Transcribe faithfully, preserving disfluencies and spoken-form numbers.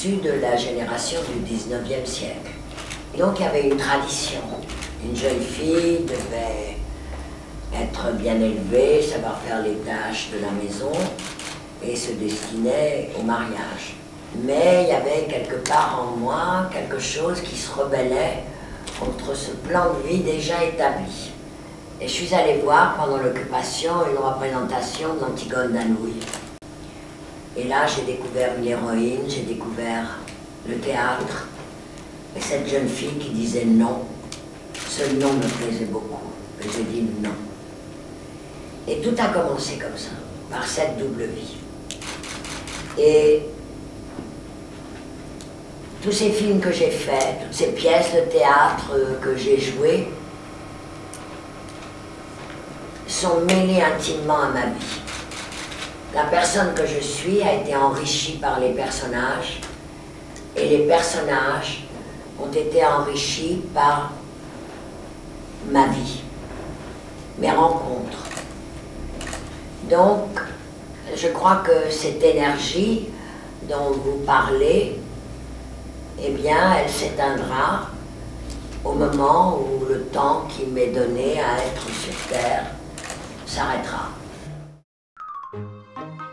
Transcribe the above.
issu de la génération du dix-neuvième siècle. Donc il y avait une tradition. Une jeune fille devait être bien élevée, savoir faire les tâches de la maison et se destinait au mariage. Mais il y avait quelque part en moi quelque chose qui se rebellait contre ce plan de vie déjà établi. Et je suis allée voir pendant l'occupation une représentation d'Antigone d'Anouilh. Et là, j'ai découvert une héroïne, j'ai découvert le théâtre, et cette jeune fille qui disait non. Ce non me plaisait beaucoup, et j'ai dit non. Et tout a commencé comme ça, par cette double vie. Et tous ces films que j'ai faits, toutes ces pièces de théâtre que j'ai jouées, sont mêlées intimement à ma vie. La personne que je suis a été enrichie par les personnages, et les personnages ont été enrichis par ma vie, mes rencontres. Donc, je crois que cette énergie dont vous parlez, eh bien, elle s'éteindra au moment où le temps qui m'est donné à être sur Terre s'arrêtera.